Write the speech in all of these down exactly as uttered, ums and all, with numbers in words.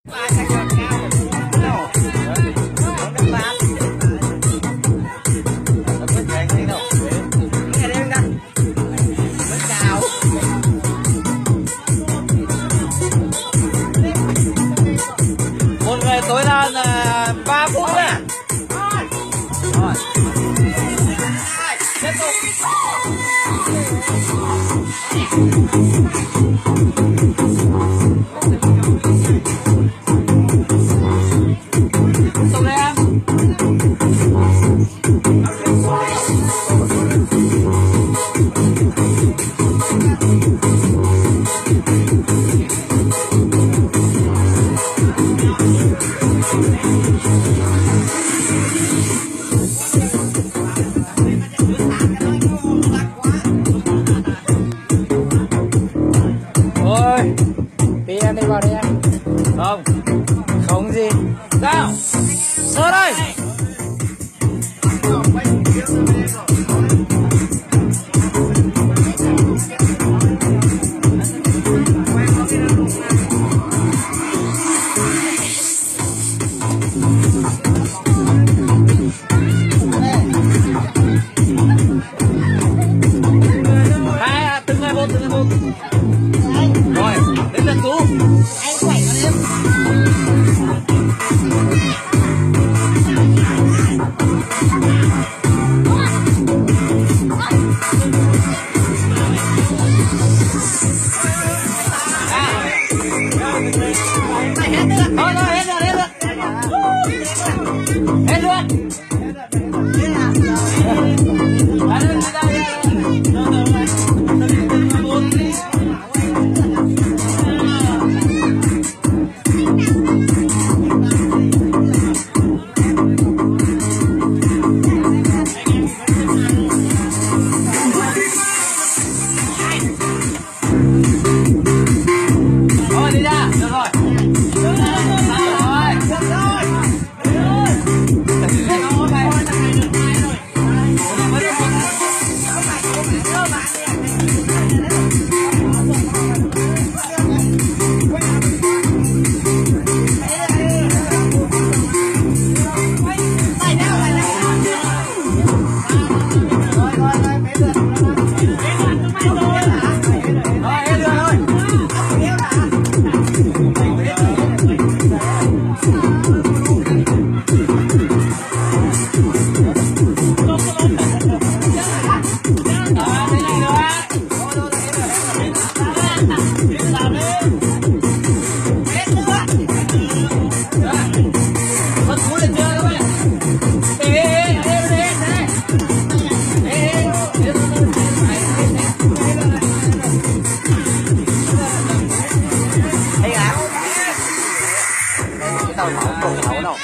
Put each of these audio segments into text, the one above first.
Một người tối đa là ba phút à? Rồi. Tiếp tục. Xong đây em. Thôi, đi em đi vào đi em. Không, không gì. Sao? Sơ đây. Hai, từng người một, từng người một. Rồi, đến lần Tú. Anh khỏe con em. Thôi thôi, hết rồi, hết rồi. Hết luôn. Thôi đi ra, được rồi. Được rồi. Được rồi. Tao không có nấu đâu.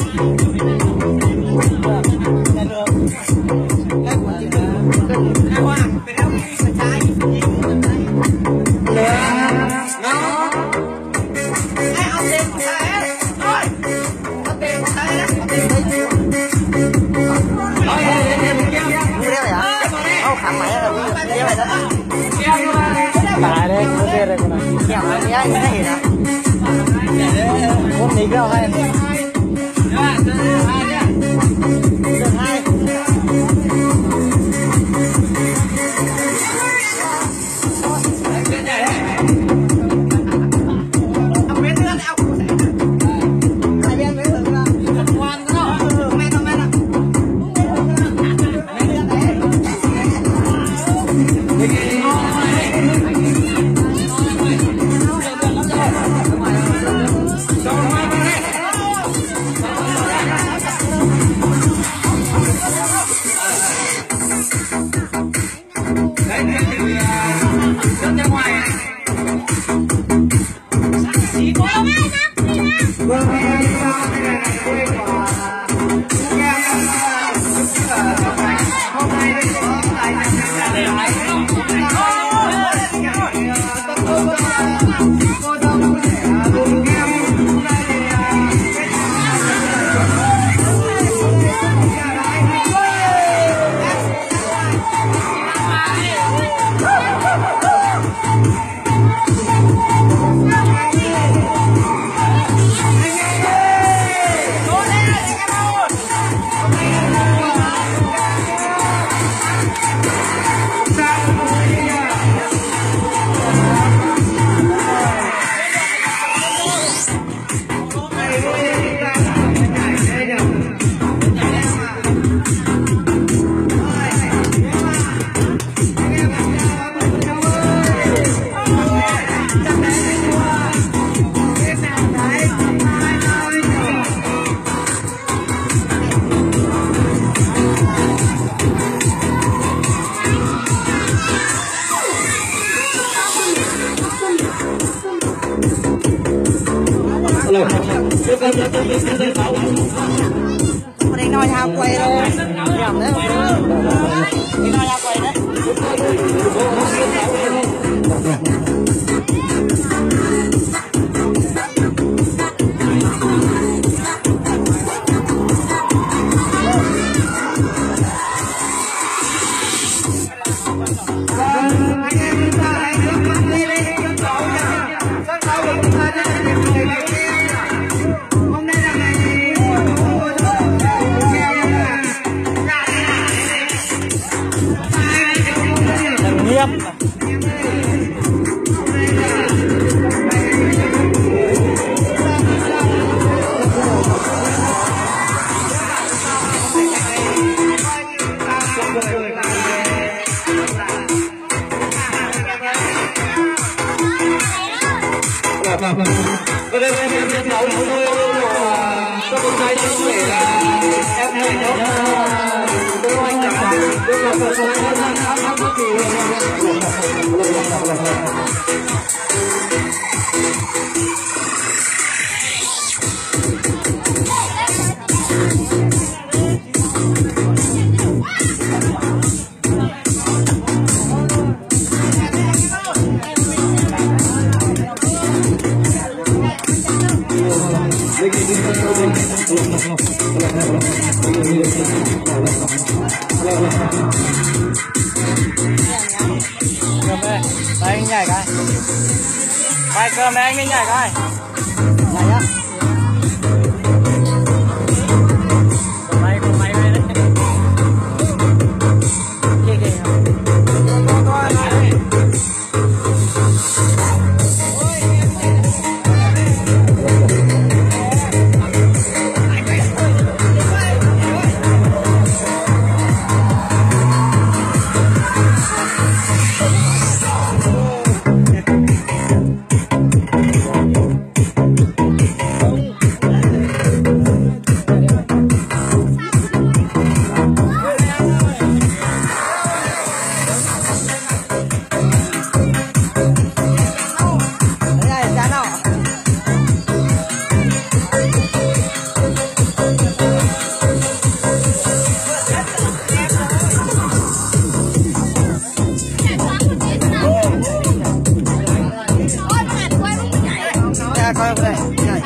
Bà đây, có tiền rồi con này. Kẹo này nhá, cái này hả? Một tí kẹo hay. Được hai nhá. Được hai. đây nói hao quay rồi nhầm đấy đi nói hao quay đấy Đây em em em nói thôi cho con trai đi để là em hẹn nó cô anh cả cô gặp cô cô anh ăn ăn ăn bất kỳ đây anh nhảy cái vai cơm đây anh đi nhảy cái nhảy á còn máy còn máy đây đấy kìa kìa coi đây này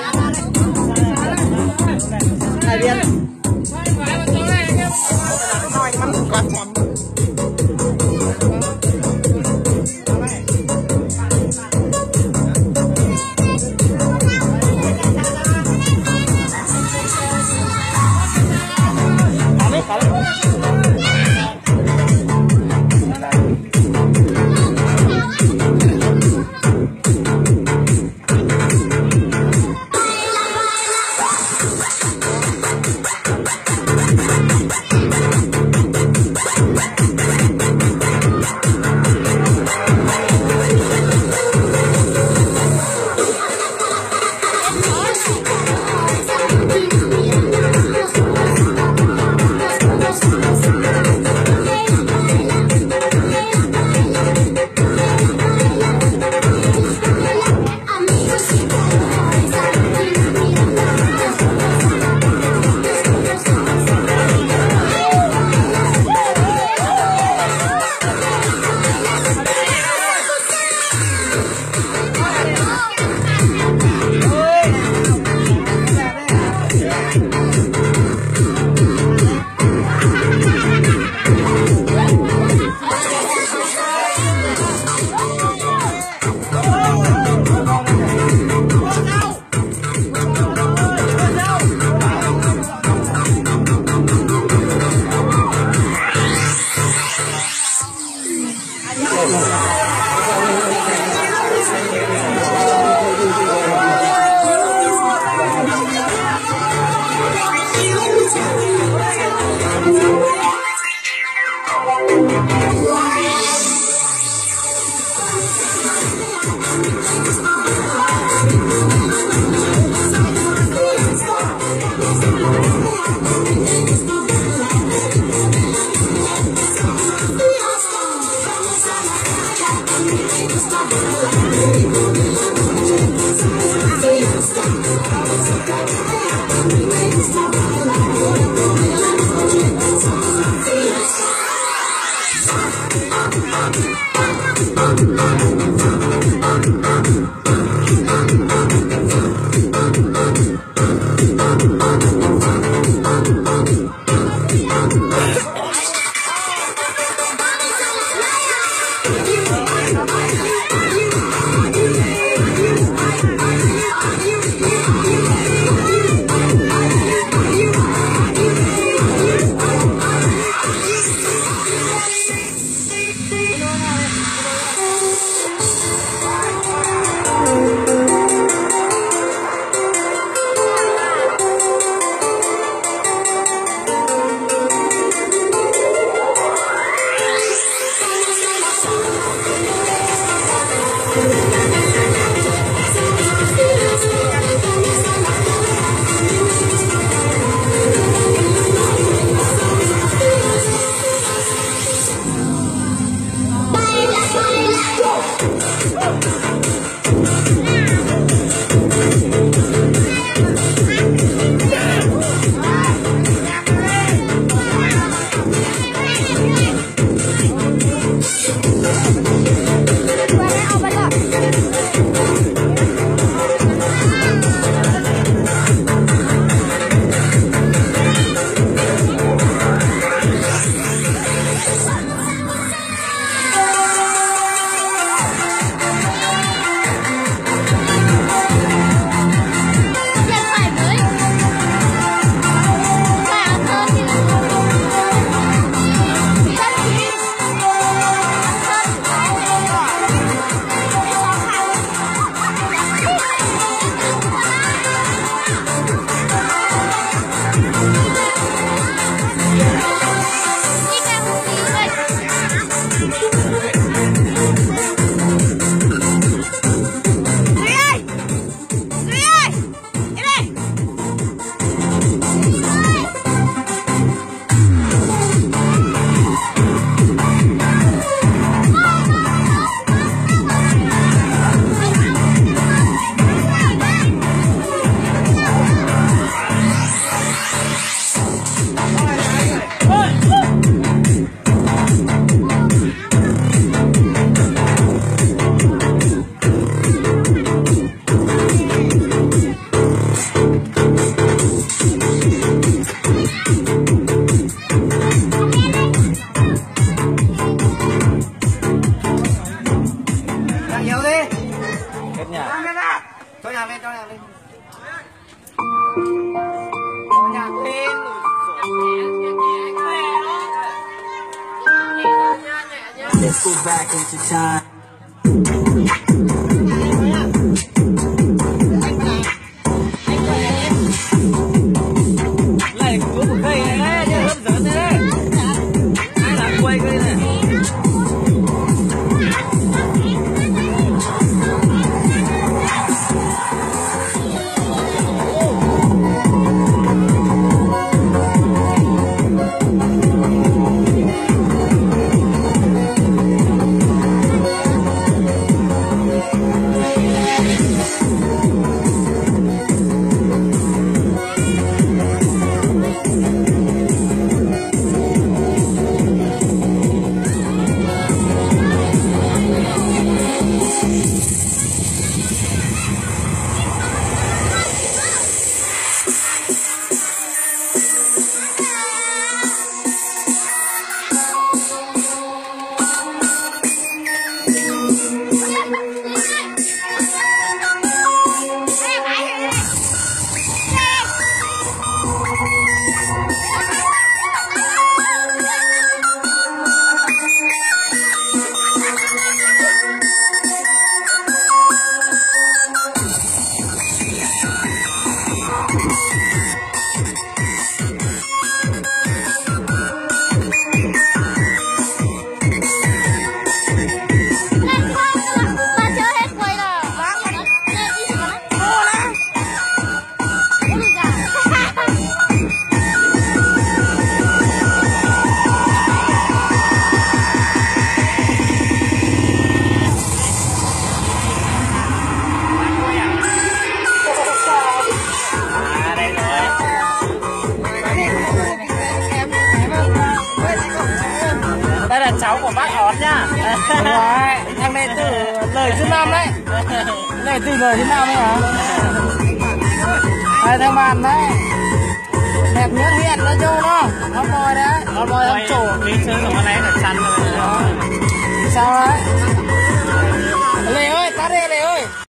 này biên nói mắm con mắm Let's go back into time. Này có một cây này đấy, nhưng hấp dẫn đấy. Ai làm quay cây này? Đây là cháu của bác Ón nha. Đấy, thằng này từ lời thứ năm đấy. Này từ lời thứ năm đấy hả? Đây thằng bạn đấy. Đẹp nhất hiện nó vô đó. Nó mồi đấy. Nó mồi thằng chủ. Mình chơi của con này là chăn rồi. Sao đấy? Lê ơi, tắt đi Lê ơi.